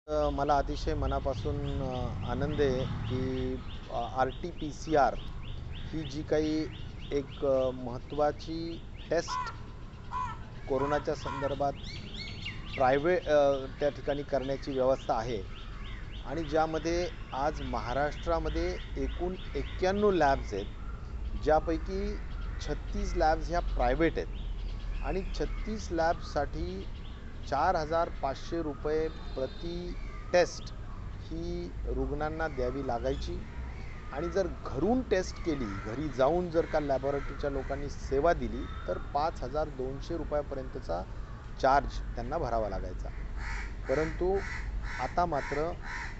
मला अतिशय मनापासून आनंद आहे की RT-PCR ही जी काही एक महत्त्वाची टेस्ट कोरोनाच्या संदर्भात त्या ठिकाणी करण्याची व्यवस्था आहे आणि ज्यामध्ये आज महाराष्ट्रामध्ये एकूण 91 लॅब्स आहेत, ज्यापैकी 36 लॅब्स ह्या प्रायव्हेट आहेत आणि 36 लॅब्ससाठी ₹4,500 प्रति टेस्ट ही रुग्णांना द्यावी लागायची आणि जर घरून टेस्ट केली, घरी जाऊन जर का लॅबोरेटरीच्या लोकांनी सेवा दिली तर ₹5,200 चार्ज त्यांना भरावा लागायचा. परंतु आता मात्र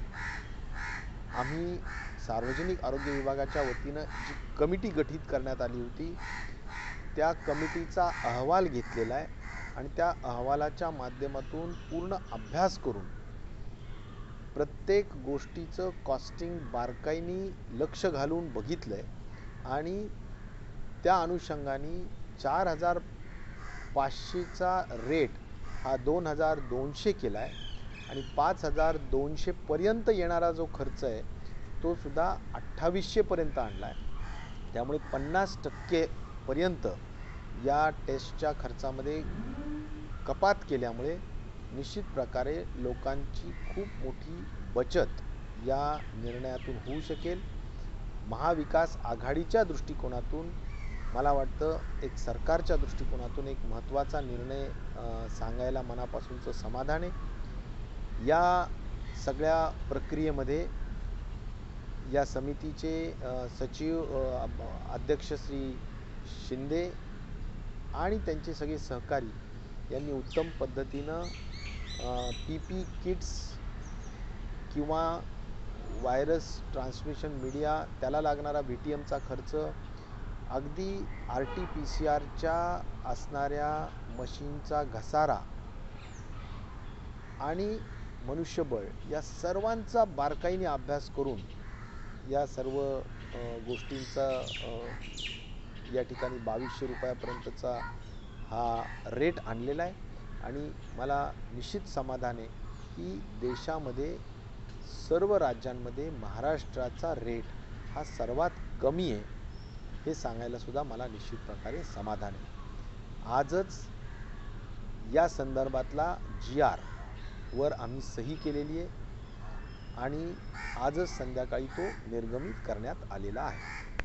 आम्ही सार्वजनिक आरोग्य विभागाच्या वतीनं जी कमिटी गठीत करण्यात आली होती, त्या कमिटीचा अहवाल घेतलेला आहे आणि त्या अहवालाच्या माध्यमातून पूर्ण अभ्यास करून प्रत्येक गोष्टीचं कॉस्टिंग बारकाईने लक्ष घालून बघितलं आहे आणि त्या अनुषंगाने 4,500चा रेट हा 2,200 केला आहे आणि 5,200 पर्यंत येणारा जो खर्च आहे तो सुद्धा 2,800 पर्यंत आणला आहे. त्यामुळे 50% पर्यंत या टेस्टच्या खर्चामध्ये कपात केल्यामुळे निश्चित प्रकारे लोकांची खूप मोठी बचत या निर्णयातून होऊ शकेल. महाविकास आघाडीच्या दृष्टिकोनातून मला वाटतं एक सरकारच्या दृष्टिकोनातून एक महत्त्वाचा निर्णय सांगायला मनापासूनचं समाधान आहे. या सगळ्या प्रक्रियेमध्ये या समितीचे सचिव अध्यक्ष श्री शिंदे आणि त्यांचे सगळे सहकारी यांनी उत्तम पद्धतीनं PP किट्स किंवा व्हायरस ट्रान्समिशन मीडिया त्याला लागणारा VTMचा खर्च, अगदी RT-PCRच्या असणाऱ्या मशीनचा घसारा आणि मनुष्यबळ या सर्वांचा बारकाईने अभ्यास करून या सर्व गोष्टींचा या ठिकाणी ₹2,200 पर्यंतचा हा रेट आणलेला आहे आणि मला निश्चित समाधान आहे की देशामध्ये सर्व राज्यांमध्ये महाराष्ट्राचा रेट हा सर्वात कमी आहे हे सांगायला सुद्धा मला निश्चित प्रकारे समाधान आहे. आजच या संदर्भातला GR वर आम्ही सही केलेली आहे आणि आजच संध्याकाळी तो निर्गमित करण्यात आलेला आहे.